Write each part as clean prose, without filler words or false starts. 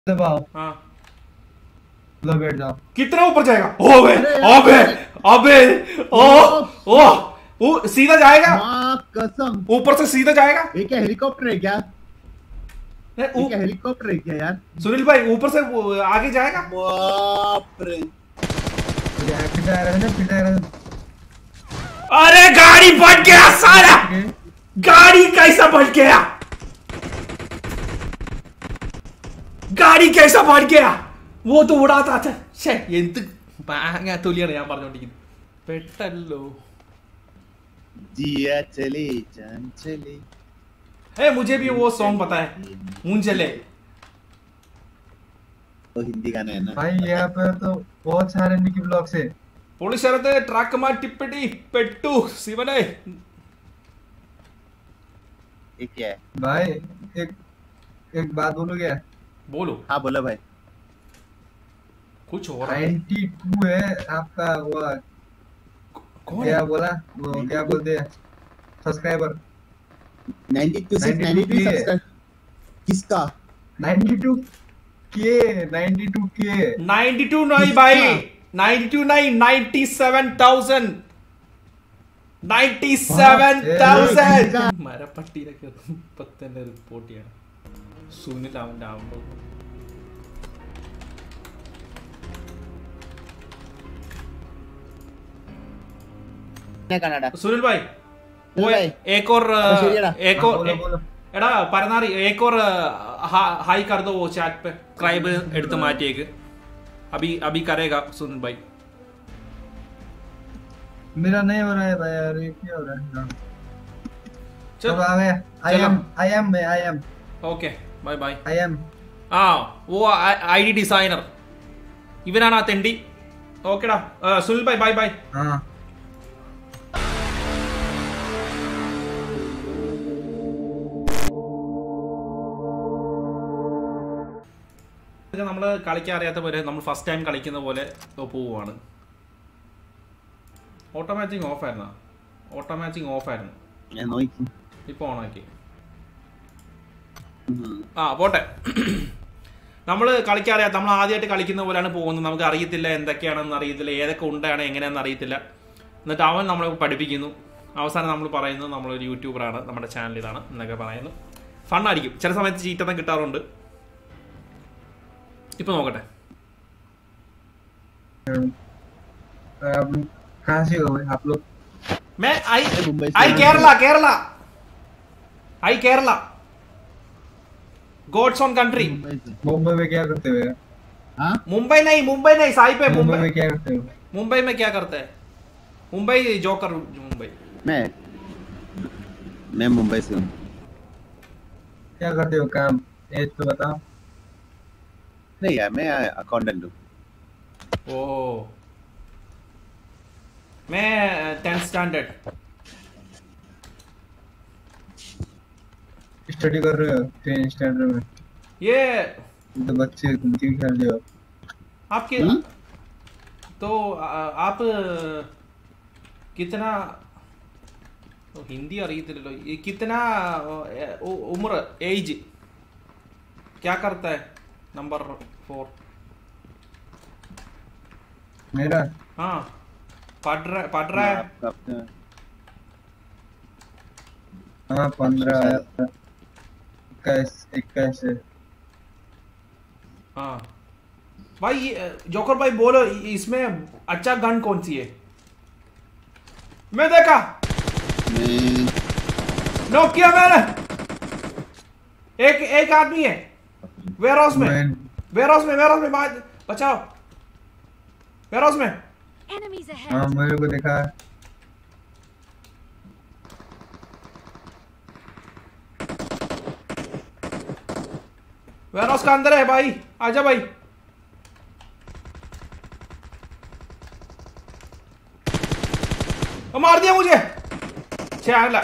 दबाओ। हाँ लो बैठ जाओ। कितना ऊपर जाएगा? ओबे अबे अबे ओ ओ वो सीधा जाएगा, माँ कसम। ऊपर से सीधा जाएगा। ये क्या हेलीकॉप्टर है क्या? नहीं, ये क्या हेलीकॉप्टर है क्या यार? सुनील भाई ऊपर से वो आगे जाएगा। बाप रे। फिर आ रहा है ना, फिर आ रहा है। अरे गाड़ी फट गया साला, गाड़ी कैसा फट गया, गाड़ी कैसा फट गया? वो तो उड़ाता था। छे എന്ത് മാങ്ങ തൊലിയാണ് ഞാൻ പറഞ്ഞോണ്ടിരിക്കുന്നത്. പെട്ടല്ലോ. जिया चले जान चले। मुझे भी वो सॉन्ग पता है, मुंचले। तो हिंदी गाना है ना भाई यहाँ पे तो बहुत सारे निकी ब्लॉग्स है। പോളിശരത്തെ ട്രാക്ക് മാറ്റിപ്പെട്ടി പെട്ടു ശിവനെ. ये क्या है? भाई एक एक बात बोलो क्या? बोलो. हाँ बोलो भाई। कुछ हो रहा है. 92 है आपका वो। कौन क्या है? बोला वो, क्या बोलते हैं, सब्सक्राइबर 92 से 92 92 सब्सक्राइब। किसका? 92 के 92 के 92 नहीं भाई, 92 नहीं, 97,000. 97,000. മര പട്ടിയിലൊക്കെ ഇപ്പൊ തന്നെ റിപ്പോർട്ട് ചെയ്യണം. സുനിൽ അവന്റെ ആവുമ്പോ कनाडा। सुनील भाई वो भाई। एक और एक और എടാ പരനാറി एक और हाई कर दो वो चैट पे. सब्सक्राइब എടുത്ത് മാറ്റിയേക്ക്. अभी अभी करेगा सुनील भाई. मेरा नहीं हो रहा है भाई यार, ये क्या हो रहा है? चल अब आ गया। I am okay bye bye. I am ആ वो ഐഡി ഡിസൈനർ ഇവനാണ് ആ തെണ്ടി. ഓക്കെടാ സുനിൽ ഭായ് ബൈ ബൈ. हाँ നമ്മൾ കളിക്കാൻ അറിയാത്ത പോലെ നമ്മൾ ഫസ്റ്റ് ടൈം കളിക്കുന്ന പോലെ പോവുകയാണ്. ഓട്ടോമാറ്റിക് ഓഫ് ആയിരുന്നോ? ഓട്ടോമാറ്റിക് ഓഫ് ആയിരുന്നു, ഞാൻ നോക്കി. ഇപ്പോൾ ഓണാക്കി. ആ പോട്ടെ. നമ്മൾ കളിക്കാൻ അറിയാത്ത, നമ്മൾ ആദ്യമായിട്ട് കളിക്കുന്ന പോലെയാണ് പോകുന്നത്. നമുക്ക് അറിയത്തില്ല എന്തൊക്കെയാണെന്ന് അറിയത്തില്ല, ഏതൊക്കെ ഉണ്ടാണ് എങ്ങനെയാണെന്ന് അറിയത്തില്ല. എന്നിട്ട് അവൻ നമ്മളെ പഠിപ്പിക്കുന്നു. അവസാനം നമ്മൾ പറയുന്നു നമ്മളൊരു യൂട്യൂബറാണ്, നമ്മുടെ ചാനൽ ഇതാണ് എന്നൊക്കെ പറയുന്നു. ഫണ്ണായിരിക്കും. ചില സമയത്ത് ചീറ്റൊന്നും കിട്ടാറുണ്ട്. ഇപ്പൊ നോക്കട്ടെ. आप लोग कहाँ से हो भाई आप लोग? मैं मुंबई से आई केरला केरला आई Kerala God's own country. Mumbai में क्या करते हो? हाँ मुंबई नहीं साई पे. मुंबई में क्या करते हो? मुंबई में क्या करते हैं? मुंबई जोकर मुंबई. मैं मुंबई से हूँ। क्या करते हो काम, ये तो बताओ। नहीं यार मैं अकाउंटेंट हूँ। ओह मैं 10th स्टैंडर्ड. स्टडी कर रहे हो 10 स्टैंडर्ड में? ये तो बच्चे तुम क्यों खेल रहे हो? आपके तो आप कितना हिंदी അറിയത്തില്ലല്ലോ. कितना उम्र एज क्या करता है? नंबर 4. मेरा हाँ पढ़ रहा है. हाँ 15 21 है। हाँ भाई जोकर भाई बोलो इसमें अच्छा गन कौन सी है? मैं देखा नॉक किया मैंने. एक आदमी है वेयरहाउस में बचाओ. वेयरहाउस में. हाँ मेरे को देखा। वेयरहाउस का अंदर है भाई, आजा भाई. मार दिया मुझे. अगला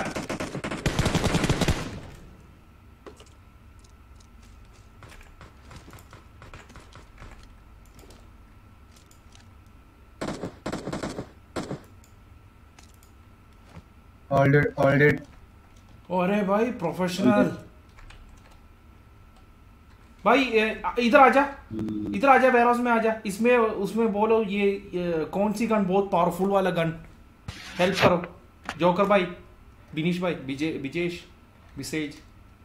ऑल डेड। अरे भाई प्रोफेशनल भाई इधर आजा, इधर आजा, वेयर हाउस में आजा। इसमें उसमें बोलो ये कौन सी गन बहुत पावरफुल वाला गन, हेल्प करो जोकर भाई, बिनीश भाई, विजेश, विसेज,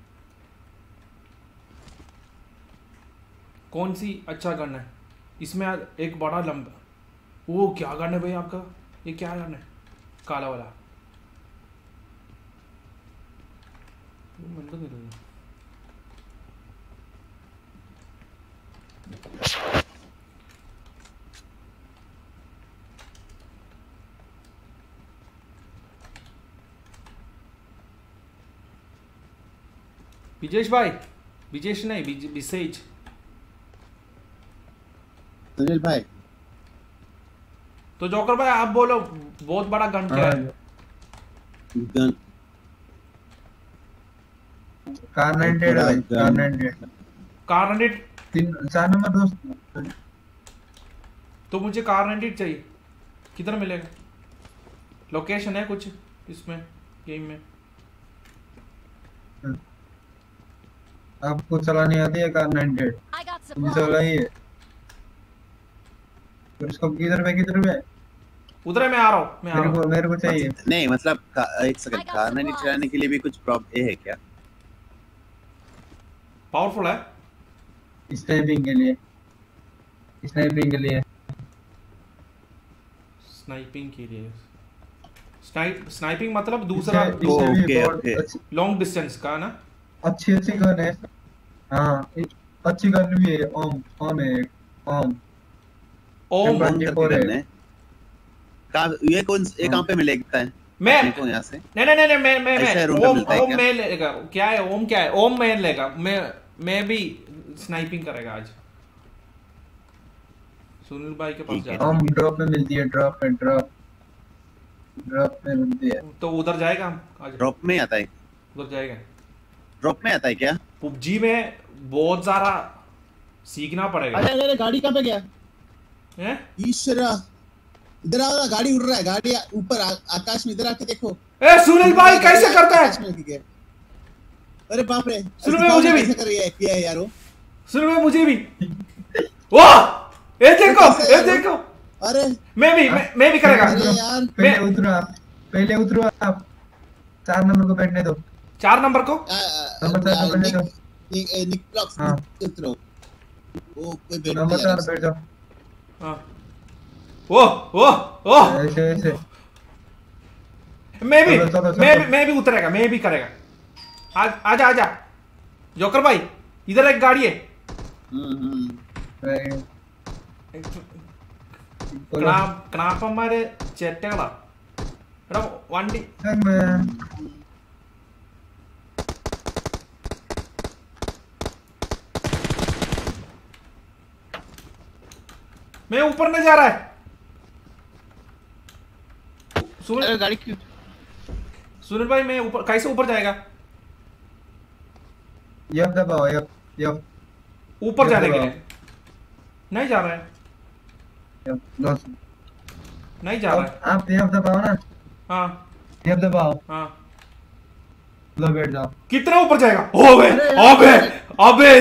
कौन सी अच्छा गन है इसमें? एक बड़ा लंबा, वो क्या गन है भाई आपका? ये क्या गन है काला वाला? विजेश भाई, विजेश नहीं, विसेज, सुनील भाई। तो जोकर भाई आप बोलो बहुत बड़ा गन क्या है? गन कार 98 है, कार 98, कार 98। 4 नंबर दोस्त। तो मुझे कार 98 चाहिए, किधर मिलेगा? लोकेशन है कुछ इसमें गेम में? आपको चलानी आती है कार 98? मुझे चलाई है। फिर उसको किधर पे? उधर है, मैं आ रहा हूँ, मेरे को चाहिए। नहीं मतलब एक सेकंड, कार नहीं चलाने के लिए भी कुछ प्रॉब्लम है क्या? पावरफुल है स्नाइपिंग के लिए, स्नाइपिंग के लिए स्नाइपिंग मतलब दूसरा ओके लॉन्ग डिस्टेंस का ना? अच्छी गन है। हाँ अच्छी गन भी है। ओम है, ओम करके है। ये कहाँ पे मिलेगा है? मैं यहाँ से नहीं मैं ओम में लेगा। क्या है ओम? क्या है ओम? में लेगा। मैं भी स्नाइपिंग करेगा आज। सुनील भाई के पास जा। ओम ड्रॉप में मिलती है, ड्रॉप में मिलती है। तो उधर जाएगा हम आज? ड्रॉप में आता है? उधर जाएगा? ड्रॉप में आता है क्या? पबजी में बहुत सारा सीखना पड़ेगा। अरे गाड़ी कहाँ पे गया? हैं? ईश्वरा इधर आओ, गाड़ी उड़ रहा है, गाड़ी ऊपर आकाश में, इधर आके देखो। ए सुनील भाई कैसे करता है? अरे बाप रे, सुनील भाई मुझे भी किया है यार वो। सुनील भाई मुझे भी। वाह ये देखो। अरे मैं भी करेगा। अरे यार पहले उतरो आप 4 नंबर को बैठने दो। 4 नंबर को नंबर 4 बैठने दो। निक ब्लॉक्स उतरो। वो कोई नंबर 4 बैठ जाओ। हां ओ ऐसे मैं भी उतरेगा, मैं भी करेगा। आजा जोकर भाई, इधर एक गाड़ी है। ക്നാപ്പന്മാര് ചെറ്റകളാ. എടാ വണ്ടി मैं ऊपर नहीं जा रहा है। सुनील भाई मैं ऊपर कैसे ऊपर जाएगा? यप दबाओ, यप ऊपर जाने के लिए नहीं जा रहा है। नहीं जा रहा है। आप यप दबाओ ना। हाँ यप दबाओ। हाँ लो बैठ जाओ। कितना ऊपर जाएगा? अबे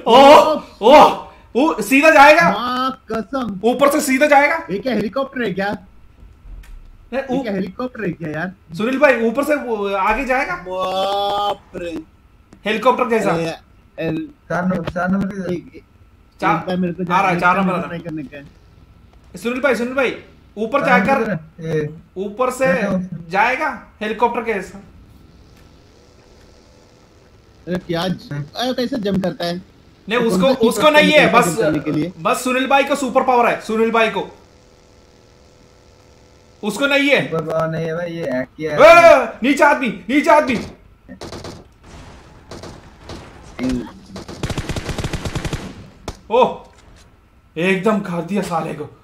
ओ सीधा जाएगा? कसम ऊपर से सीधा जाएगा? ये क्या हेलीकॉप्टर है क्या? क्या हेलीकॉप्टर है क्या यार? सुनील भाई ऊपर से आगे जाएगा? बाप रे, हेलीकॉप्टर जैसा। 4 नंबर आ रहा है 4 नंबर करने का। सुनील भाई ऊपर जाकर ऊपर से जाएगा हेलीकॉप्टर के जैसा। क्या कैसे जंप करता है? नहीं उसको नहीं है, बस सुनील भाई को सुपर पावर है। सुनील भाई को उसको नहीं है। सुपर पावर नहीं है भाई, ये हैक किया है। नीचे आदमी ओह एकदम खा दिया साले को।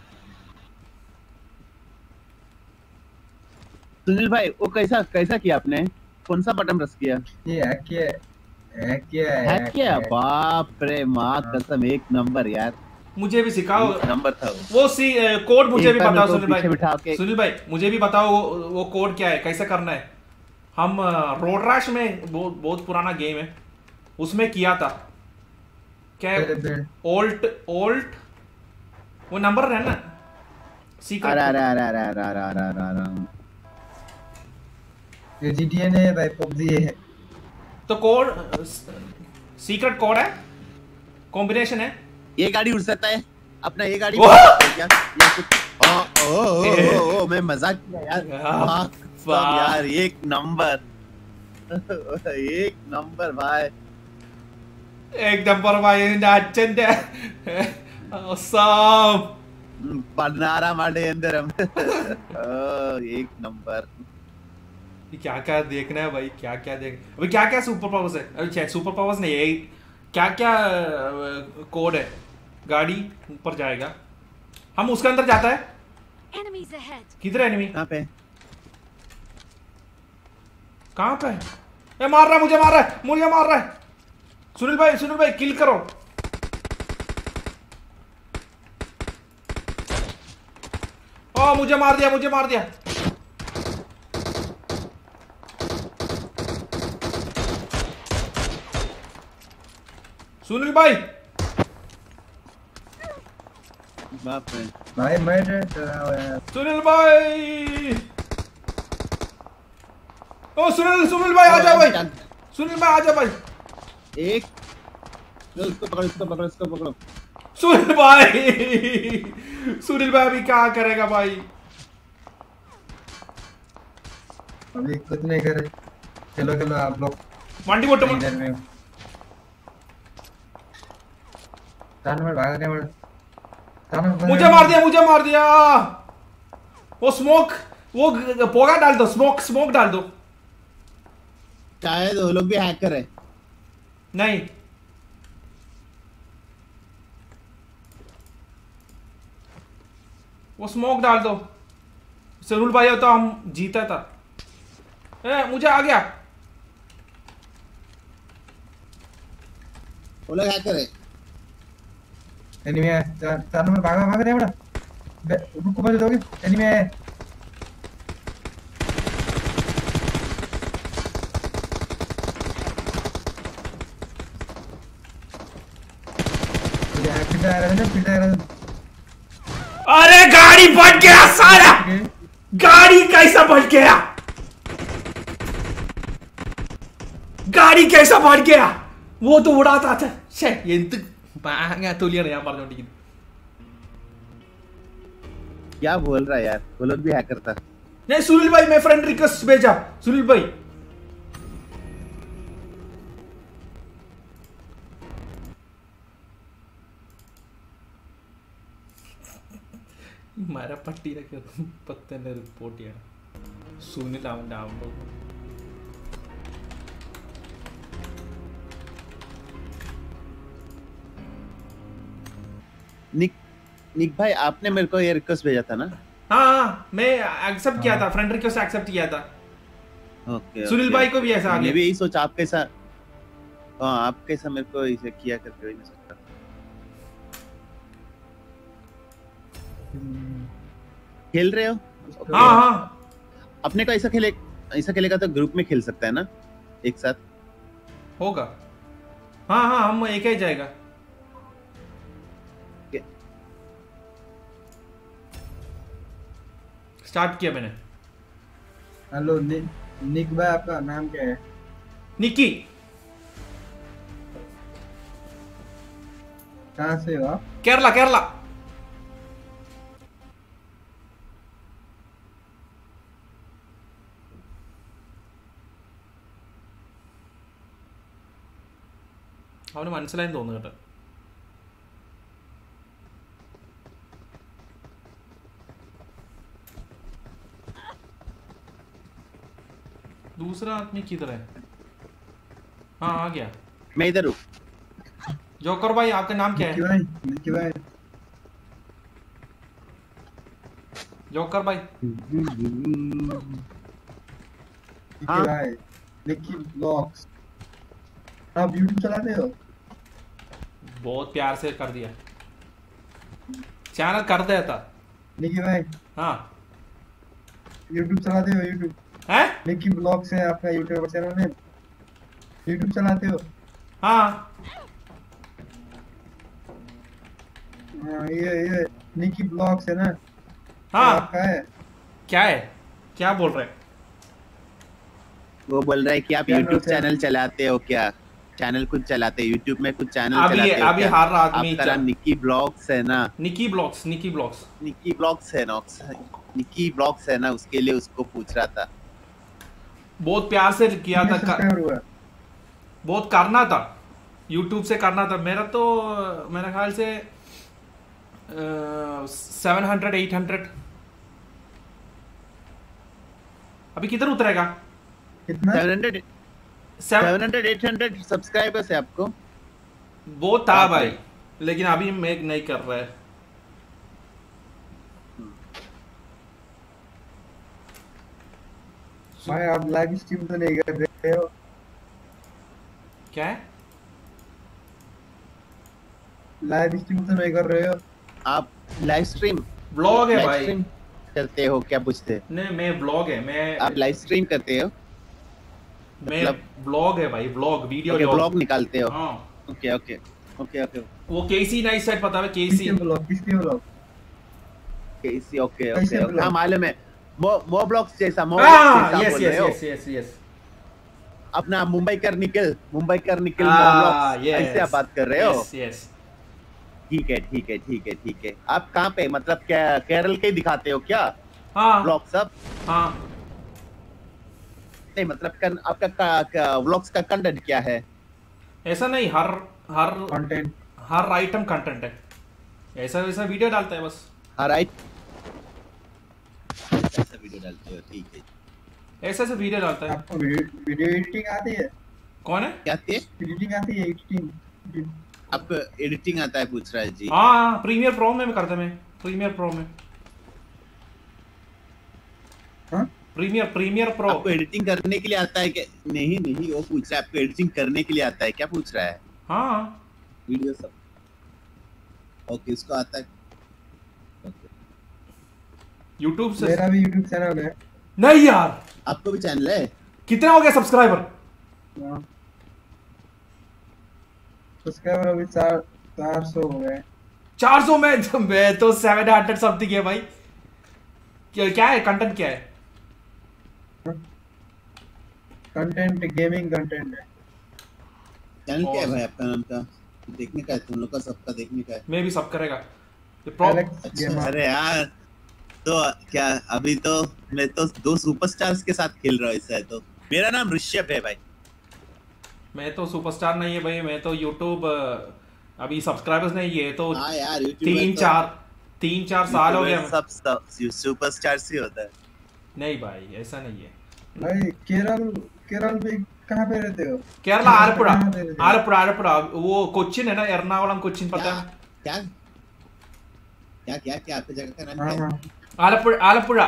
सुनील भाई वो कैसा किया आपने? कौन सा बटन प्रेस किया? ये हैक किया। बाप रे माँ कसम, एक नंबर यार। मुझे भी सिखाओ। नंबर था वो कोड मुझे भी बताओ सुनील भाई मुझे भी बताओ वो कोड क्या है, कैसे करना है? हम रोड रैश में बहुत पुराना गेम है उसमें किया था। क्या पहले पेड़ ओल्ट ओल्ट वो नंबर है ना सीक्रेट अरे अरे अरे अरे अरे अरे अरे अरे अरे ये GTA ने भाई PUBG है तो कोड सीक्रेट कोड है कॉम्बिनेशन है ये गाड़ी उड़ सकता है अपना ये गाड़ी वाह! क्या या कुछ ओ मैं मजाक किया यार वाह, सब यार एक नंबर एक नंबर भाई एक नंबर भाई नाचंदे awesome पन्नारा माडे अंदर हम एक नंबर क्या क्या देखना है भाई क्या क्या देख अभी क्या क्या सुपर पावर्स है अभी सुपर पावर्स नहीं है क्या क्या कोड है गाड़ी ऊपर जाएगा हम उसके अंदर जाता है Enemies ahead. किधर है एनिमी कहाँ पे कहाँ पे ए मार रहा है मुझे मार रहा है सुनील भाई किल करो ओ मुझे मार दिया सुनील भाई बाप रे भाई मैं डरा हुआ है सुनील भाई ओ सुनील भाई आ जाओ भाई एक उसको पकड़ो सुनील भाई अभी क्या करेगा भाई अभी कुछ नहीं करे चलो आप लोग वंडी बोट इधर में भाग मुझे मार दिया वो स्मोक वो पोगा डाल दो स्मोक डाल दो शायद वो लोग भी हैकर है नहीं वो स्मोक डाल दो सरूल भाई होता हम जीता था मुझे आ गया वो लोग हैकर है एनिमी है चार नंबर भाग रहे हैं बड़ा रुको बजे दोगे एनिमी है अरे गाड़ी फट गया सारा गाड़ी कैसा फट गया वो तो उड़ाता था ഞാൻ പറഞ്ഞോണ്ടിരിക്കുന്നു क्या बोल रहा है यार वो लोग भी हैकर था नहीं सुनील भाई मैं फ्रेंड रिक्वेस्ट भेजा सुनील भाई മരപ്പട്ടിയിലൊക്കെ ഇപ്പൊ തന്നെ റിപ്പോർട്ട് ചെയ്യണം സുനിൽ അവന്റെ ആവുമ്പോ निक भाई आपने मेरे को ये रिक्वेस्ट भेजा था ना हाँ मैं एक्सेप्ट किया था फ्रेंड रिक्वेस्ट एक्सेप्ट किया था ओके सुनील भाई को भी ऐसा आ मैं गया भी यही सोचा आप कैसा हाँ आप कैसा मेरे को इसे किया करके वही मैं सोचता खेल रहे हो हाँ हाँ अपने को ऐसा खेलेगा तो ग्रुप में खेल सकता है ना एक साथ होगा हाँ हाँ हम एक ही जाएगा स्टार्ट किया मैंने हेलो निक भाई आपका नाम क्या है निकी कहाँ से हो आप केरला അവന് മനസ്സിലായെന്ന് തോന്നുന്നു കേട്ടോ दूसरा आदमी किधर है हाँ आ गया मैं इधर हूँ जोकर भाई आपका नाम क्या है निकी भाई जोकर भाई निकी भाई निकी ब्लॉग्स आप YouTube चलाते हो बहुत प्यार से कर दिया चैनल कर दिया था निकी भाई हाँ YouTube चलाते हो YouTube है निकी ब्लॉग्स है आपका यूट्यूब चैनल है YouTube चलाते हो हाँ हाँ, ये निकी ब्लॉग्स है ना, हाँ आपका है। क्या है, क्या बोल रहे हैं? वो बोल रहा है कि आप चैनल YouTube से- चैनल चलाते हो क्या? चैनल कुछ चलाते हो YouTube में, कुछ चैनल अभी चलाते हो अभी क्या? हर आदमी आपका नाम निकी ब्लॉग्स है ना? Niki blogs, Niki blogs. Niki blogs है ना? निकी ब्लॉग्स है ना, उसके लिए उसको पूछ रहा था। बहुत प्यार से किया था, सब्सक्राइबर हुआ। बहुत करना था, YouTube से करना था। मेरा तो मेरे ख्याल से 700 800। अभी किधर उतरेगा? कितना? 700 800 सब्सक्राइबर्स है आपको? वो था बाप भाई, रे। लेकिन अभी मेक नहीं कर रहा है। भाई आप लाइव स्ट्रीम तो नहीं कर रहे हो? क्या है? लाइव स्ट्रीम तो नहीं कर रहे हो? आप लाइव स्ट्रीम ब्लॉग है भाई। करते हो क्या? पूछते नहीं, मैं ब्लॉग है, मैं आप लाइव स्ट्रीम करते हो? मैं मतलब- ब्लॉग है भाई, ब्लॉग वीडियो ओके, ब्लॉग निकालते हो? हाँ, ओके ओके ओके ओके वो केसी नाइट सेट पता है? केसी किसके ब्लॉग? किसके ब्लॉग? कैसी? ओके कैसे ओके blog? हाँ, मालूम है। मो ब्लॉग्स जैसा, मो हाँ, ब्लॉग्स जैसा यस बोल यस रहे हो। Yes yes yes. अपना मुंबई कर निकल मो हाँ, ब्लॉग्स, yes. ऐसे आप बात कर रहे हो? Yes yes. ठीक है ठीक है ठीक है ठीक है। आप कहाँ पे, मतलब क्या केरल के ही दिखाते हो क्या हाँ ब्लॉग सब? हाँ, नहीं मतलब आपका व्लॉग्स का कंटेंट क्या है? ऐसा नहीं, हर हर कंटेंट? हर आइटम कंटेंट है, ऐसा वैसा वीडियो डालता है बस। राइट, ऐसा वीडियो डालते हो, ठीक है। ऐसा ऐसा वीडियो डालता है। आपको वीडियो एडिटिंग आती है? कौन है? क्या थे? एडिटिंग आती है? एडिटिंग? आपको एडिटिंग आता है, पूछ रहा है जी? हाँ, प्रीमियर प्रो में करता मैं, प्रीमियर प्रो में। हाँ? Premiere pro. आपको एडिटिंग करने के लिए आता है क्या? नहीं नहीं, वो पूछ रहा है आपको एडिटिंग करने के लिए आता है क्या, पूछ रहा है। हाँ, वीडियो सब ओके, उसको आता है। ओके, यूट्यूब से। मेरा भी यूट्यूब चैनल है। नहीं यार, आपको भी चैनल है? कितना हो गया सब्सक्राइबर? सब्सक्राइबर अभी 400 हो गए। 400 में? मैं तो 700 समथिंग है भाई। क्या है कंटेंट, क्या है? कंटेंट गेमिंग कंटेंट है। चैनल क्या है भाई आपका? नाम का देखने का है, तुम लोग का सबका देखने का है। मैं भी सब करेगा एलेक्स अच्छा, गेमर। अरे यार, तो क्या अभी तो मैं तो 2 सुपरस्टार्स के साथ खेल रहा हूँ, ऐसा है। तो मेरा नाम ऋषभ है भाई। मैं तो सुपरस्टार नहीं है भाई, मैं तो यूट्यूब अभी सब्सक्राइबर्स नहीं है तो हाँ यार, YouTube 3-4 साल हो गया। सब सुपरस्टार से होता है। नहीं भाई, ऐसा नहीं है। भाई केरल में कहाँ पे रहते हो? केरला आलपुड़ा। कहाँ पे रहते हो? आलपुड़ा वो कोचिन है ना, एर्नाकुलम कोचिन, पता है? क्या क्या क्या क्या आपकी जगह का नाम हाँ क्या है? हाँ। आलपुड़ा।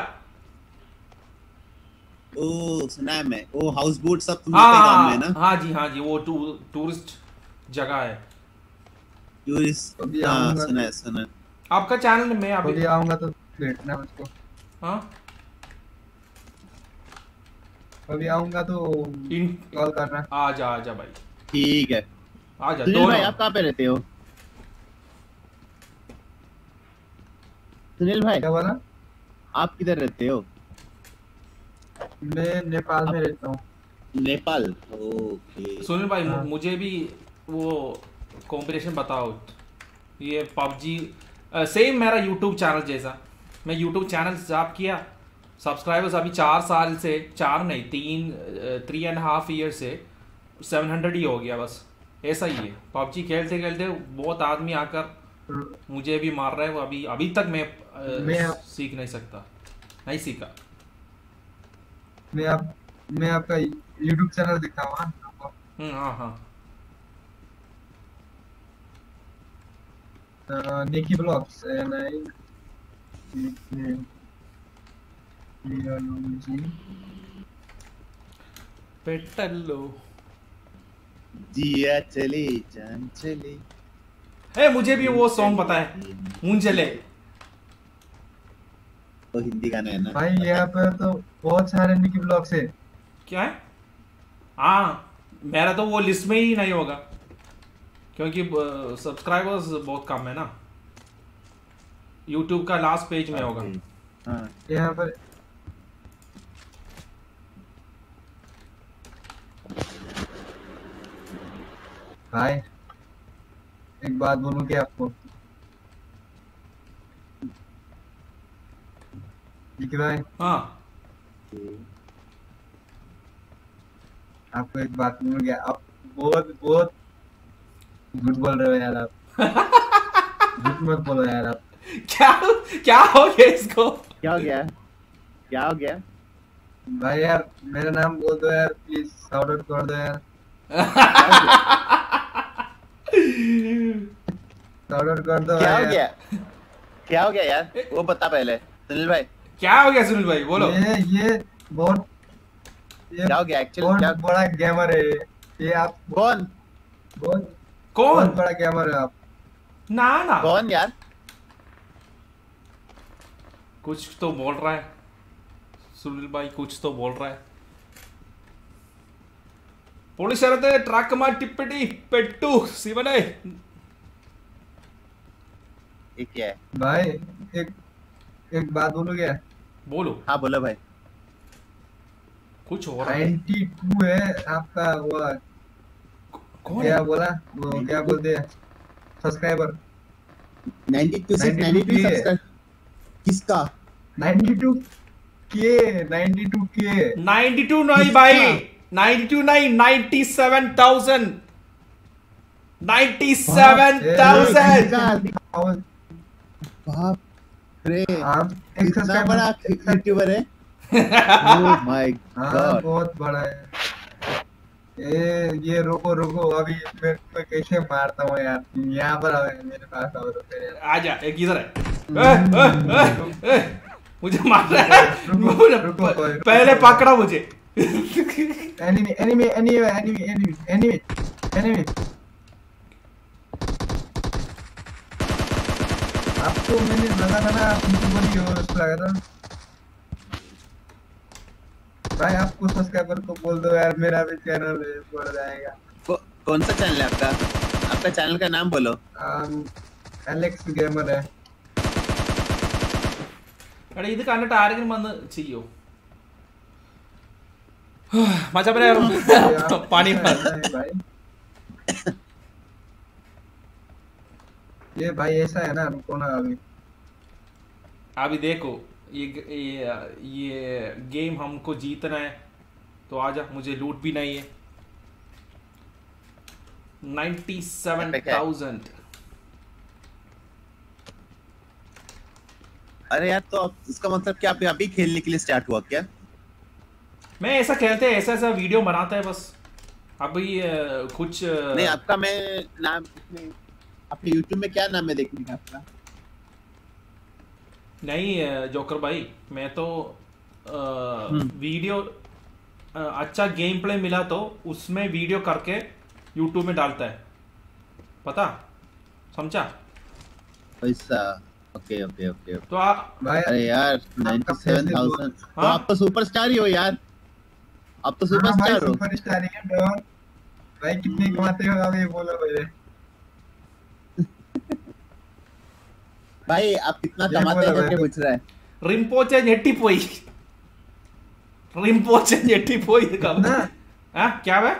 ओ सुना है मैं, वो हाउस बोट सब तुम लोग के गांव में है ना? हाँ जी, वो टूरिस्ट जगह है। टूरिस्ट, अभी हाँ आऊंगा। सुना है। आपका चैनल में अभी कभी आऊंगा तो भेजना मुझको। हाँ, कभी आऊंगा तो कॉल करना। आजा भाई, ठीक है। आजा। सुनील भाई, आप कहाँ पे रहते हो? सुनील भाई, क्या बोला? आप किधर रहते हो? मैं नेपाल में रहता हूँ। नेपाल, ओके। सुनील भाई, हाँ। मुझे भी वो कॉम्पिटिशन बताओ, ये पबजी सेम मेरा यूट्यूब चैनल जैसा। मैं यूट्यूब चैनल स्टार्ट किया, सब्सक्राइबर्स अभी 4 साल से, 4 नहीं 3.5 ईयर से 700 ही हो गया बस। ऐसा ही है, पबजी खेलते खेलते बहुत आदमी आकर मुझे भी मार रहा है। वो अभी तक मैं सीख नहीं सकता, नहीं सीखा। मैं आपका यूट्यूब चैनल दिखाऊंगा आपको। हाँ, निकी ब्लॉग्स पेटल्लो। जिया चली जान चली। मुझे भी वो सॉन्ग पता है, मुंजले। वो हिंदी गाना है ना भाई यहाँ पर तो बहुत सारे निकी ब्लॉग्स है। क्या है? हाँ, मेरा तो वो लिस्ट में ही नहीं होगा क्योंकि सब्सक्राइबर्स बहुत कम है ना। यूट्यूब का लास्ट पेज में होगा। हाँ यहाँ पर भाई एक बात बोलूं क्या आपको? जी भाई हाँ आपको एक बात बोलूं क्या? आप बहुत बहुत झूठ बोल रहे हो यार आप। झूठ मत बोलो यार आप। क्या क्या हो गया इसको? क्या हो गया? क्या हो गया? भाई यार मेरा नाम बोल दो यार प्लीज, शाउट आउट कर दो यार, शाउट आउट कर दो क्या हो यार। गया? क्या हो गया यार? वो बता पहले सुनील भाई, क्या हो गया सुनील भाई बोलो। ये बहुत क्या हो गया एक्चुअली? बहुत क्या बड़ा गेमर है ये आप। कौन बहुत कौन? बहुत बड़ा गेमर है आप। ना ना कौन यार? कुछ तो बोल रहा है सुनील भाई, कुछ तो बोल रहा है। പോലീസുകാരത്തെ ട്രാക്കുമാർ ടിപ്പറ്റി പെട്ടു ശിവനെ। ये क्या है? भाई एक एक बात बोलो क्या? बोलो। हाँ बोलो भाई। कुछ हो रहा है। 92 है आपका वो कौन क्या है? बोला वो क्या बोलते हैं सब्सक्राइबर 92 से 92 92 के। सब्सक्राइब किसका? 92 के 92 के 92 नहीं भाई, 92 नहीं, 97,000 97,000। बाप रे, आप एक इतना सब्सक्राइबर बड़ा यूट्यूबर है। ओह माय हाँ गॉड। बहुत बड़ा है। ये रुको रुको अभी मैं कैसे मारता हूँ यार। यहाँ पर आओ मेरे पास आओ रुको यार। आजा एक इधर है। मुझे मार रहा है। रुको, पहले पकड़ा मुझे। Enemy enemy enemy enemy enemy enemy enemy. आपको मैंने लगा था ना आप मुझे बोली हो लगा था भाई। आपको सब्सक्राइबर को बोल दो यार, मेरा भी चैनल बढ़ जाएगा। कौन सा चैनल है आपका? आपका चैनल का नाम बोलो। एलेक्स गेमर है। എടാ ഇത് കണ്ടിട്ട് ആരെങ്കിലും വന്ന് ചെയ്യോ? മച്ചാപ്പനെ പണി भाई ये भाई ऐसा है ना, रुको ना अभी। अभी देखो ये गेम हमको जीतना है तो आजा, मुझे लूट भी नहीं है। 97,000। अरे यार तो इसका मतलब क्या आप अभी खेलने के लिए स्टार्ट हुआ क्या? मैं ऐसा खेलते हैं, ऐसा ऐसा वीडियो बनाता है बस। अभी कुछ नहीं आपका मैं नाम अपने YouTube में क्या नाम है देखने का आपका? नहीं जोकर भाई, मैं तो वीडियो अच्छा गेम प्ले मिला तो उसमें वीडियो करके YouTube में डालता है, पता समझा? पैसा ओके ओके ओके। तो आप भाई अरे यार 97,000 तो आप तो सुपरस्टार ही हो यार। आप तो सुपरस्टार हो। सुपरस्टार ही है डॉन। भाई कितने कमाते हो आप ये बोलो पहले। भाई आप कितना ये कमाते बोलो हैं करके भाई। पूछ रहा है। റിംപോച്ചെ ഞെട്ടിപ്പോയി। റിംപോച്ചെ ഞെട്ടിപ്പോയി ഇത് കണ്ടോ? ना हाँ क्या है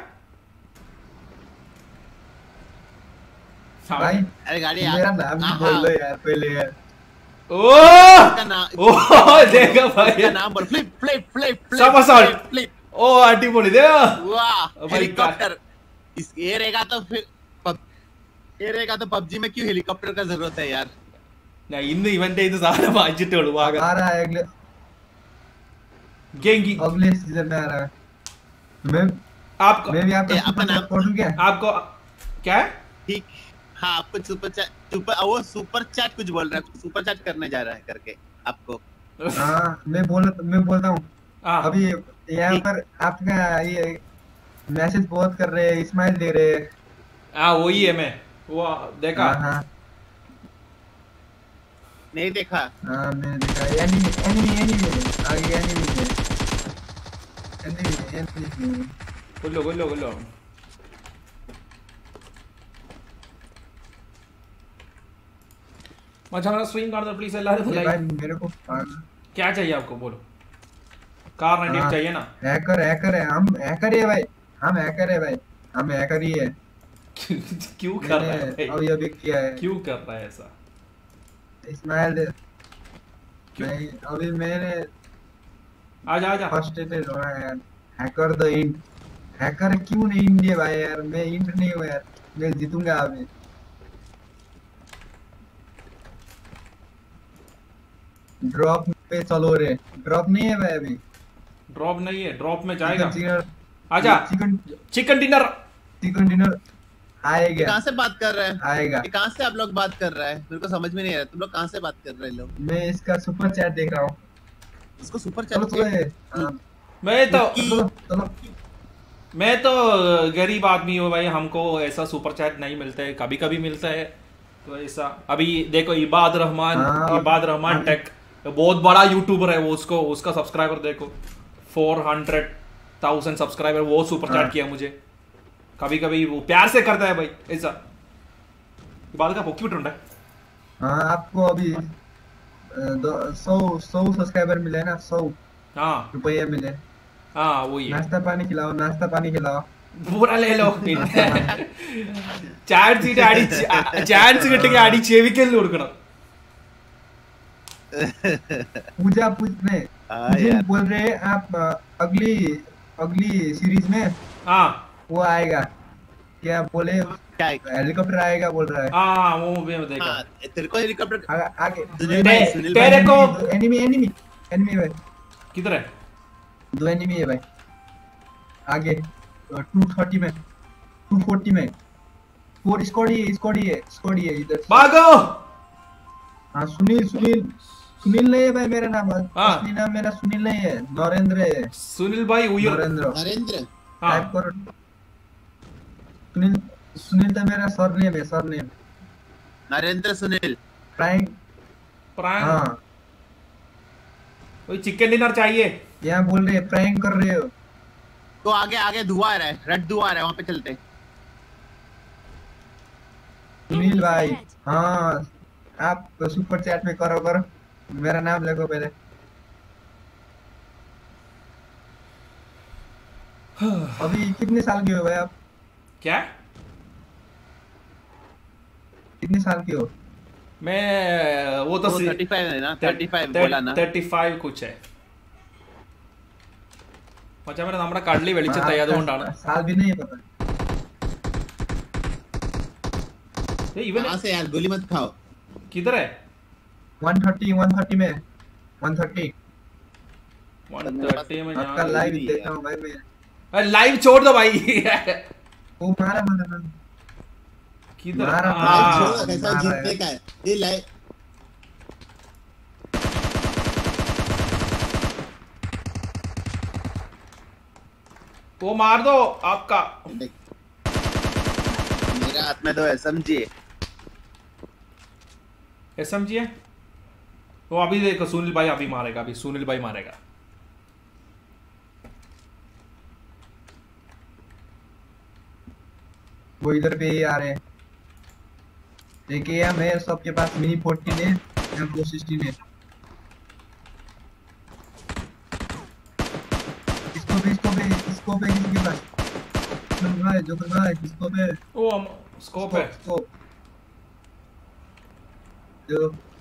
भाई अरे गाड़ी मेरा नाम भी बोल दो यार पहले यार। ओ का नाम ओ देखा भाई, का नाम बोल। Flip flip flip Somersault। Flip. ओ अടിപൊളി दे। वाह भाई, हेलीकॉप्टर। इस ये रहेगा तो फिर ये रहेगा तो PUBG में क्यों हेलीकॉप्टर का जरूरत है यार? ഞാൻ ഇന്ന് ഇവന്റെ ഇത് സാധനം വാങ്ങിച്ചിട്ടേ ഉള്ളൂ വാങ്ങാൻ। आ रहा है अगले गेंगी अगले सीजन में आ रहा है। आपको मैं भी आपका ये अपना नाम- पढ़ूं क्या? आपको क्या है? ठीक हाँ आपको सुपर चैट कुछ बोल रहा है, सुपर चैट करने जा रहा है करके आपको। हाँ मैं बोलता हूँ हाँ अभी यहाँ पर आपका ये मैसेज बहुत कर रहे हैं, स्माइल दे रहे हैं। हाँ वही है, मैं वो देखा। हाँ हाँ नहीं देखा। हाँ मैंने देखा। एनिमी एनिमी एनिमी आगे एनिमी है। एनिमी കൊല്ലോ കൊല്ലോ കൊല്ലോ। अच्छा मेरा स्ट्रीम कर दो प्लीज എല്ലാവരും भाई लाइक मेरे को क्या चाहिए आपको बोलो कार 98 चाहिए ना हैकर है हम हैकर ही है भाई हम हैकर है भाई हम हैकर ही है क्यों कर रहा है मैंने भाई अभी किया है क्यों कर रहा है ऐसा इस्माइल क्यों? नहीं अभी मैंने आजा आजा फर्स्ट डे हो रहा है यार हैकर द इंट हैकर क्यों नहीं इंडिया भाई यार मैं इंट नहीं हूँ यार मैं जीतूंगा अभी ड्रॉप पे चलो रे ड्रॉप नहीं है भाई अभी ड्रॉप नहीं है ड्रॉप में जाएगा चिकन आजा chicken chicken dinner chicken dinner आएगा कहाँ से बात कर रहे हैं? आएगा ये कहाँ से आप लोग बात कर रहे हैं? मेरे को समझ में नहीं आ रहा तुम लोग कहाँ से बात कर रहे हैं लोग? मैं इसका सुपर चैट देख रहा हूँ इसको सुपर चलो चैट चलो मैं चलो मैं तो गरीब आदमी हूँ भाई हमको ऐसा सुपर चैट नहीं मिलता है कभी कभी मिलता है तो ऐसा अभी देखो इबाद रहमान टेक बहुत बड़ा यूट्यूबर है वो उसको उसका सब्सक्राइबर देखो 400,000 सब्सक्राइबर वो सुपर चैट किया मुझे कभी कभी वो प्यार से करता है भाई ऐसा इबाद का क्यूट है हाँ आपको अभी 100 सब्सक्राइबर मिले ना 100 हाँ रुपये मिले हाँ वही है नाश्ता पानी खिलाओ पूरा ले लो ചാൻസ് കിട്ടിയ അടി ചെവിക്കലിന് കൊടുക്കണം पूजा पूछने मुझे बोल रहे हैं आप अगली सीरीज में हाँ वो आएगा क्या बोले क्या हेलीकॉप्टर आएगा बोल रहा है हाँ वो भी मैं देखा तेरे को हेलीकॉप्टर आगे तेरे को एनिमी भाई किधर है 2 एनिमी है भाई आगे 230 में 240 में 4 स्क्वाड ही है इधर भागो हाँ सुनील नहीं है भाई मेरा नाम हाँ। असली नाम मेरा सुनील नहीं है नरेंद्र है सुनील भाई उयर नरेंद्र हाँ टाइप करो सुनील तो मेरा surname Narendra Sunil prank prank हाँ कोई चिकन डिनर चाहिए यहाँ बोल रहे प्रैंक कर रहे हो तो आगे धुआं आ रहा है रेड धुआं आ रहा है वहाँ पे चलते हैं सुनील भाई हाँ आप तो सुपर चैट में करो मेरा नाम लिखो पहले अभी कितने साल के हो भाई आप क्या कितने साल के हो मैं वो तो 35 है ना 35 बोला ना 35 कुछ है മച്ചാമരെ നമ്മുടെ കള്ളി വെളിച്ചത്തായി അതുകൊണ്ടാണ് साल भी नहीं पता इवन कहाँ से यार गोली मत खाओ किधर है 130 में 130 130 में आपका लाइव देख रहा हूँ भाई मैं लाइव छोड़ दो भाई वो मारा किधर मारा हाँ। लाइव छोड़ो, कैसा जीतने का है ये लाइव वो मार दो आपका मेरे हाथ में तो एसएमजी है एसएमजी है वो अभी देखो सुनील भाई अभी मारेगा अभी सुनील भाई मारेगा वो इधर पे ही आ रहे हैं देखिए यार मैं सबके पास मिनी 14 है या 416 है इसको पे किसके पास जो भाई इसको पे ओ स्कोप है स्कोप जो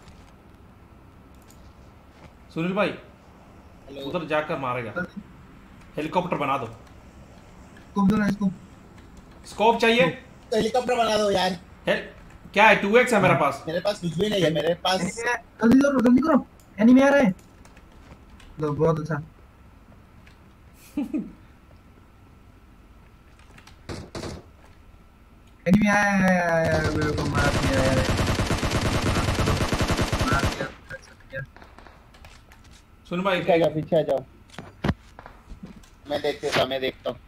सुनील भाई उधर जाकर मारेगा हेलीकॉप्टर बना दो स्कोप दो ना इसको स्कोप चाहिए हेलीकॉप्टर बना दो यार क्या है 2x है मेरे पास मेरे पास कुछ भी नहीं है मेरे पास जल्दी करो एनिमी आ रहा है लो बहुत अच्छा एनिमी आया मेरे को मार दिया यार सुन भाई पीछे आ जाओ मैं देखता हूँ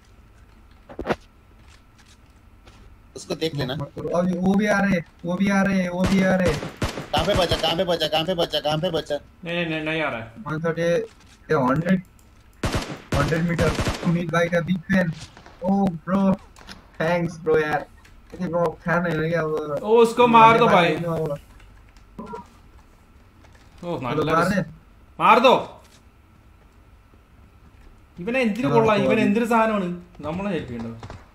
उसको देख लेना अभी वो भी आ रहे कहाँ पे बचा नहीं आ रहा है 100 मीटर सुनील भाई का big fan oh bro thanks bro यार ब्रो फैन है क्या वो ओ उसको मार दो भाई ഓ चलो നല്ല मार दे മാറുതോ ഇവനെ എന്തിനു കൊള്ളാം ഇവൻ എന്തൊരു സാധനമാണ് നമ്മളെ ഏൽപ്പിക്കണ്ടോ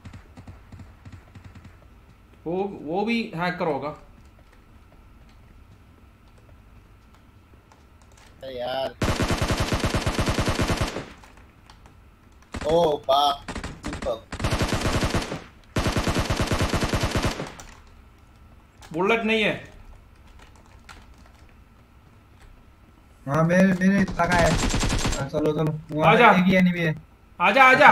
वो भी हैकर होगा अरे यार ओ बाप बुलेट नहीं है हाँ मेरे लगा है चलो चलो वहाँ आजा। एक ही एनिमी है आजा आजा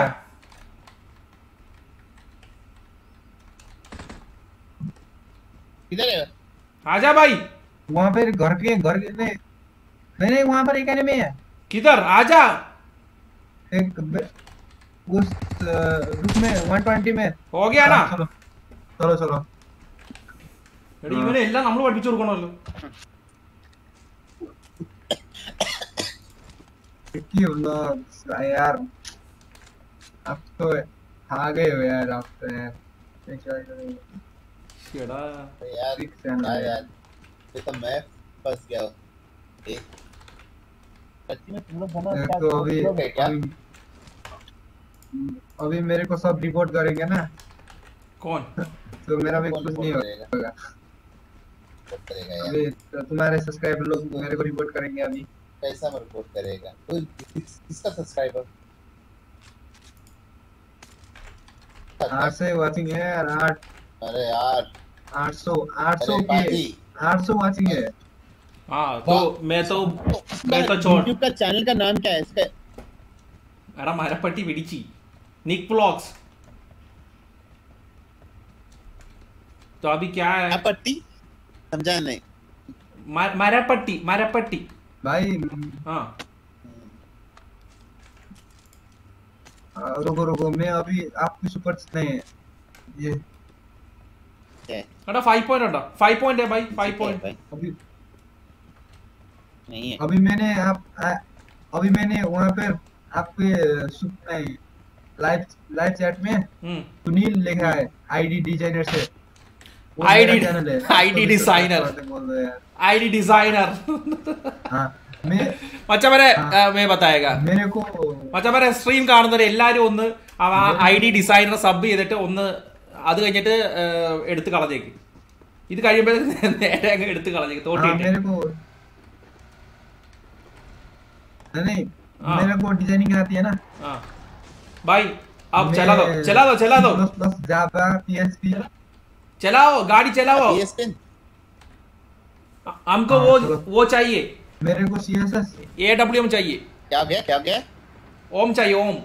किधर है आजा भाई वहाँ पे घर के नहीं वहाँ पर एक एनिमी है किधर आजा एक उस रूम में 120 में हो गया ना चलो चलो चलो എടി ഇവനെ എല്ലാം നമ്മൾ പഠിപ്പിച്ചു കൊടുക്കണമല്ലോ क्यों लोग यार अब तो आ गए हो यार आप तो यार എടാ यार ठीक से आना यार ये तो मैं फंस गया हूँ सच्ची में तुम लोग बना एक तो अभी मेरे को सब रिपोर्ट करेंगे ना कौन तो मेरा भी कुछ नहीं होगा करेगा यार अभी तो तुम्हारे सब्सक्राइबर लोग मेरे को रिपोर्ट करेंगे अभी कैसा मैं रिपोर्ट करेगा कोई किसका सब्सक्राइबर 8 से वाचिंग है यार 8 अरे यार 800 अरे 800 बाजी के 800 वाचिंग है हाँ तो मैं तो छोड़ YouTube का चैनल का नाम क्या है इसका എടാ മരപ്പട്ടി പിടിച്ചി निक ब्लॉग्स तो अभी क्या है पट्टी समझा नहीं मरपट्टी भाई हाँ रुको मैं अभी आपकी सुपर नहीं है ये एड़ा 5 पॉइंट उड़ा 5 पॉइंट है भाई 5 पॉइंट अभी नहीं है अभी मैंने वहाँ पे आपके लाइव चैट में सुनील लिखा है आईडी डिजाइनर से आईडी डिजाइनर आईडी डिजाइनर हाँ മച്ചവരെ മേ बताएगा मेरे को മച്ചവരെ സ്ട്രീം കാണുന്നവർ എല്ലാരും ഒന്ന് ഐഡി ഡിസൈനർ സബ് ചെയ്തിട്ട് ഒന്ന് അത് കഴിഞ്ഞിട്ട് എടുത്ത് കളഞ്ഞേക്ക് ഇത് കഴിയുമ്പോഴേക്കും നേരെ അങ്ങ് എടുത്ത് കളഞ്ഞേക്ക് തോട്ടിട്ട് मेरे को नहीं मेरे को डिजाइनिंग आती है ना हाँ भाई अब चला दो बस जावा पीएचपी चलाओ गाड़ी चलाओ हमको वो चाहिए मेरे को सीएसएस एडब्ल्यूएम चाहिए क्या गया ओम चाहिए ओम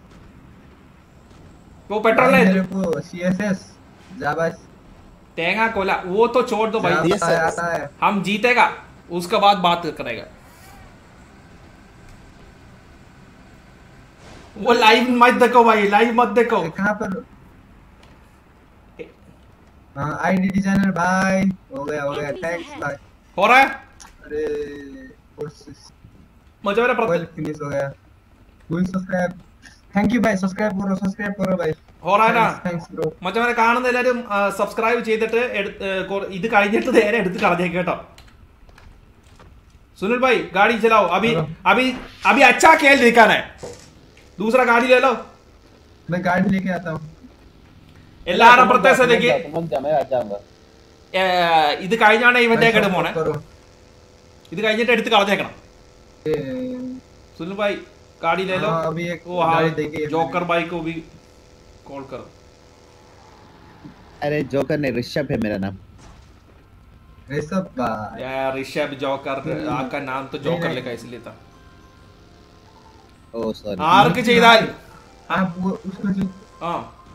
वो पेट्रोल है मेरे को सीएसएस जावा तेंगा कोला वो तो छोड़ दो भाई आता है हम जीतेगा उसके बाद बात करेगा वो लाइव मत देखो भाई लाइव मत देखो कहाँ पर आईडी डिजाइनर भाई हो गया थैंक्स भाई हो रहा है अरे मुझे मेरा वेल फिनिश हो गया फुल सब्सक्राइब थैंक यू भाई सब्सक्राइब करो भाई हो रहा है ना थैंक्स ब्रो മറ്റേ കാണുന്ന എല്ലാവരും സബ്സ്ക്രൈബ് ചെയ്തിട്ട് ഇത് കഴിഞ്ഞിട്ട് നേരെ എടുത്ത് കളഞ്ഞേക്ക് കേട്ടോ सुनील भाई गाड़ी चलाओ अभी अच्छा खेल दिखाना है दूसरा गाड़ी ले लो मैं गाड़ी लेके आता हूँ എല്ലാരും പ്രത്യേകതയ്ക്ക് मैं आ जाऊंगा ഇത് കഴിഞ്ഞാണ് ഇവന്റെ കേട് പോണേ ഇത് കഴിഞ്ഞിട്ട് എടുത്ത് കളഞ്ഞേക്കണം सुनील भाई गाड़ी ले लो अभी एक वो हाँ गाड़ी देखिए जोकर भाई को भी कॉल करो अरे जोकर नहीं ऋषभ है मेरा नाम ऋषभ भाई यार ऋषभ जोकर आपका नाम तो जोकर लिखा इसलिए था ओ सॉरी ആർക്ക് ചെയ്താൽ आप वो उसको जो हाँ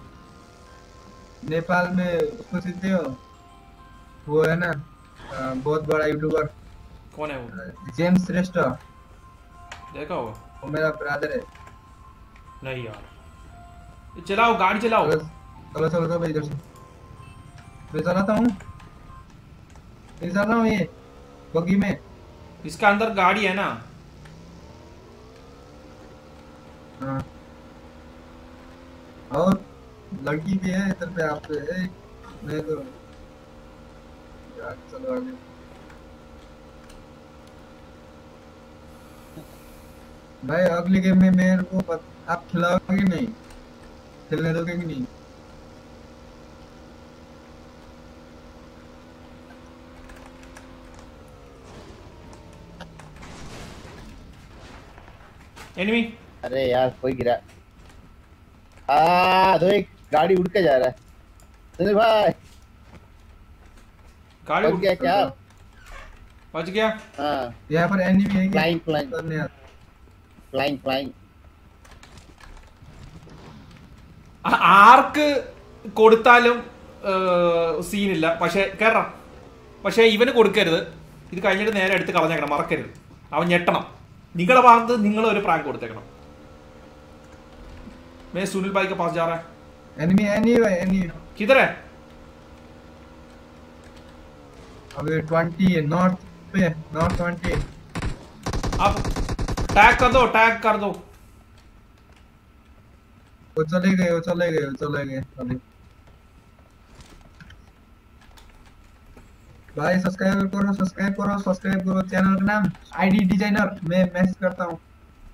नेपाल में उसको चिनते हो वो है ना बहुत बड़ा यूट्यूबर कौन है वो जेम्स श्रेष्ठ देखा होगा वो मेरा ब्रदर है नहीं यार चलाओ गाड़ी चलाओ चलो भाई इधर से मैं चलाता हूँ ये बग्गी में इसका अंदर गाड़ी है ना हाँ और लड़की भी है इधर पे आप पे मैं तो यार चलो आगे भाई अगली गेम में मेरे को आप खिलाओगे नहीं, खेलने दोगे कि नहीं? एनिमी अरे यार कोई गिरा। तो एक गाड़ी उड़ के जा रहा है सुनील भाई। गाड़ी बच गया क्या? बच गया। हाँ यहाँ पर एनिमी है क्या? फ्लाइंग फ्लाइंग करने आ- फ्लाइंग फ्लाइंग। ആർക്ക് കൊടുത്താലും സീനില്ല, പക്ഷെ കയറാം. പക്ഷെ ഇവന് കൊടുക്കരുത്. ഇത് കഴിഞ്ഞിട്ട് നേരെ എടുത്ത് കളഞ്ഞേക്കണം, മറക്കരുത്. അവൻ ഞെട്ടണം. നിങ്ങളുടെ ഭാഗത്ത് നിങ്ങൾ ഒരു പ്രാങ്ക് കൊടുത്തേക്കണം. मैं सुनील भाई के पास जा रहा है. एनिमी एनिमी भाई एनिमी। किधर है? अबे 20 नॉर्थ पे, नॉर्थ 20। आप टैग कर दो, टैग कर दो. वो चले गए अभी। भाई सब्सक्राइब करो चैनल का नाम आईडी डिजाइनर, मैं मैसेज करता हूँ।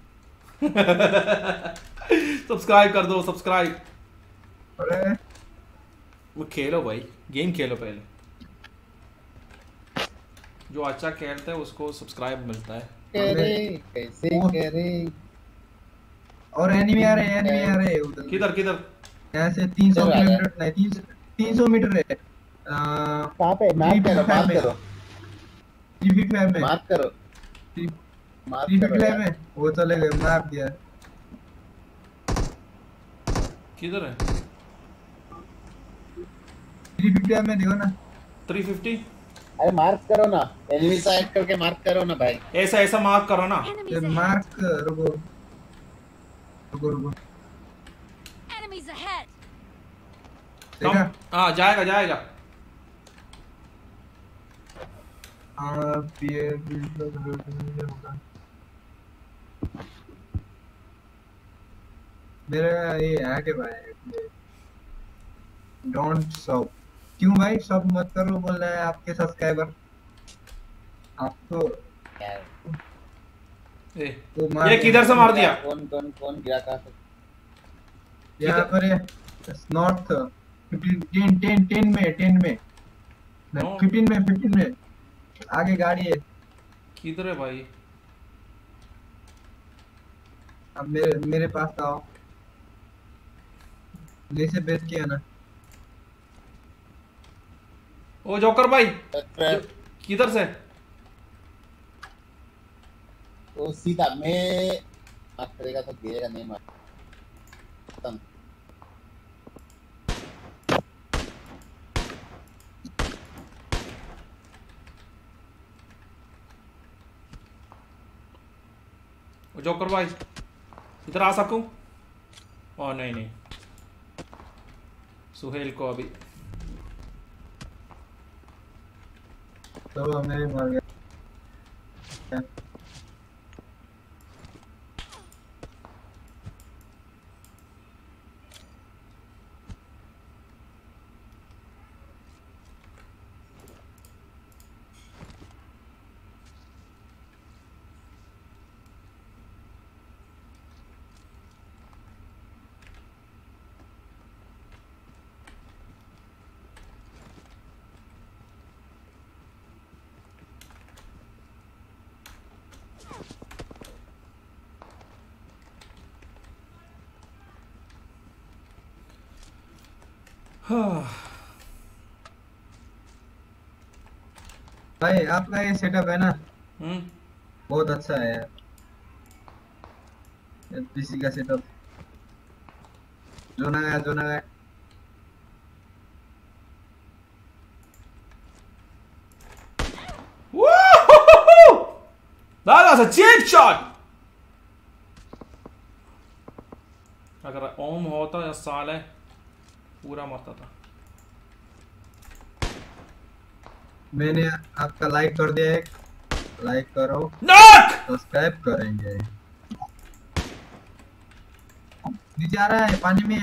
सब्सक्राइब कर दो, सब्सक्राइब. अरे वो खेलो भाई, गेम खेलो पहले. जो अच्छा खेलता है उसको सब्सक्राइब मिलता है. कैसे करे। और एनिमी आ रहे उधर। किधर किधर? यहाँ से 300 इधर आ किलोमीटर नहीं, 300 मीटर है। कहाँ पे? मार्क करो मार्क करो 355 में, मार्क करो मार्क करो 355 यार। में वो चले गए, मार दिया। किधर है? 355 में देखो ना। 350. अरे मार्क करो ना, एनिमी साइड करके मार्क करो ना भाई। ऐसा ऐसा मार्क करो ना. ये मार्क रुको। Enemies ahead. देखा? हाँ जाएगा जाएगा. हाँ मेरा ये आगे भाई डोंट शॉप। क्यों भाई शॉप मत करो बोल रहा है आपके सब्सक्राइबर। आप तो ए, वो मार ये किधर से मार दिया? कौन कौन कौन गिरा कहाँ से? यहाँ पर है नॉर्थ 10 में No. 15 में आगे गाड़ी है। किधर है भाई? अब मेरे पास आओ, जैसे बेच किया ना। ओ जोकर भाई सब्सक्राइब किधर से? तो सीधा मैं मार्क करेगा तो गिरेगा नहीं मार। खत्म। ओ जोकर भाई इधर आ सकूं? ओ नहीं नहीं, सुहेल को अभी तो मेरे मर गया। भाई आपका ये सेटअप है ना बहुत अच्छा है यार, पीसी का सेटअप जो ना That was a cheap shot. अगर ओम होता या साले पूरा मरता था. मैंने आपका लाइक कर दिया है, लाइक करो, Knock! सब्सक्राइब करेंगे। नीचे आ रहा है, पानी में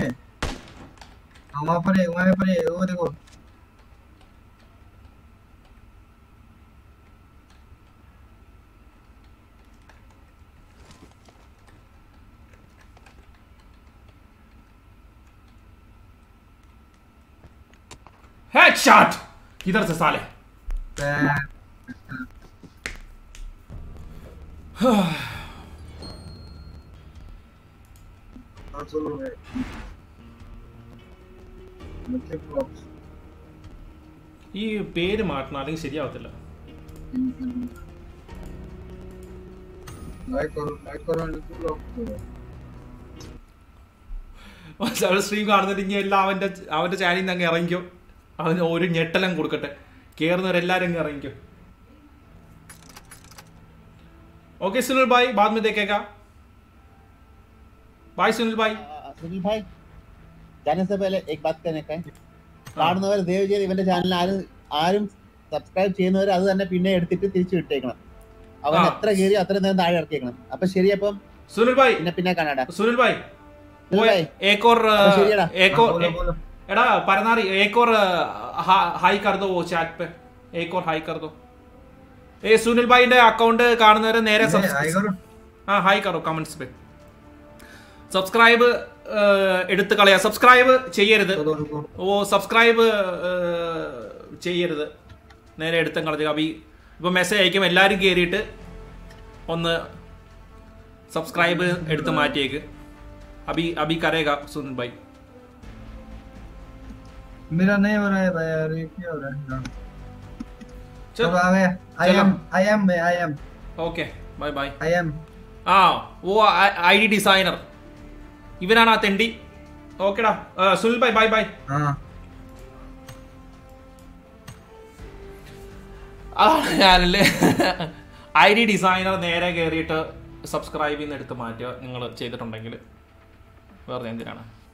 वहाँ पर है वो देखो। हेडशॉट किधर से साले ഈ പേര് മാറ്റണം അല്ലെങ്കിൽ ശരിയാവത്തില്ല സ്ട്രീം കാണുന്നിട്ട് ഇനി എല്ലാം അവന്റെ ചാനലിൽ നിന്ന് അങ്ങ് ഇറങ്ങിക്കോ അവന് ഒരു ഞെട്ടലം കൊടുക്കട്ടെ കേറുന്നവരെല്ലാരും അങ്ങ് ഇറങ്ങിക്കോ ओके सुनील भाई बाद में देखेगा बाय सुनील भाई जाने से पहले एक बात कहने का है കാണുന്നവർ ദയവ് ചെയ്ത് ഇവന്റെ ചാനൽ ആരും സബ്സ്ക്രൈബ് ചെയ്യുന്നവർ അത് തന്നെ പിന്നെ എടുത്തിട്ട് തിരിച്ചു വിട്ടേക്കണം അവൻ എത്ര കേറി അത്ര നേരം താഴെ ഇറക്കിയേക്കണം അപ്പൊ ശരി അപ്പം सुनील भाई പിന്നെ കാണാടാ सुनील भाई एक और एड़ा परनारी एक और हाई कर दो वो चैट पे एक और हाई कर दो ए सुनील भाई ने अकाउंट കാണുന്നവരെ നേരെ हाँ हाई करो कमेंट्स पे സബ്സ്ക്രൈബ് എടുത്ത് കളയാ സബ്സ്ക്രൈബ് ചെയ്യരുത് ഓ സബ്സ്ക്രൈബ് ചെയ്യരുത് നേരെ എടുത്തും കളഞ്ഞു അബി ഇപ്പൊ മെസ്സേജ് അയക്കും എല്ലാരും കേറിയിട്ട് ഒന്ന് സബ്സ്ക്രൈബ് എടുത്ത് മാറ്റിയേക്ക് अभी अभी करेगा सुनील भाई मेरा नहीं हो रहा है भाई यार ये क्या हो रहा है चल आ गया I am okay bye bye I am ആ वो आईडी डिजाइनर ഇവനാണ് ആ തെണ്ടി ഓക്കെടാ സുനിൽ ഭായ് ബൈ ബൈ ഞാനല്ലേ ഐ ഡി ഡിസൈനർ നേരെ കയറിയിട്ട് സബ്സ്ക്രൈബ് ചെയ്യുന്ന എടുത്ത് മാറ്റുക നിങ്ങൾ ചെയ്തിട്ടുണ്ടെങ്കിൽ വേറെ എന്തിനാണ്